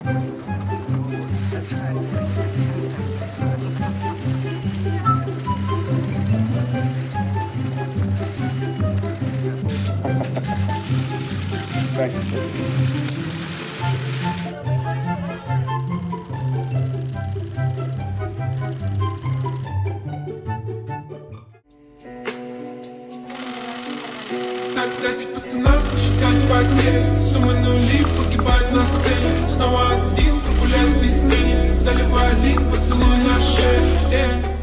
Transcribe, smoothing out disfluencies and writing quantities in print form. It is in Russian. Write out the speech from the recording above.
Дать пацанам посчитать потери, суммы нули погибать на сцене. Снова один, прогуляюсь без тени, заливай лик, поцелуй на шее.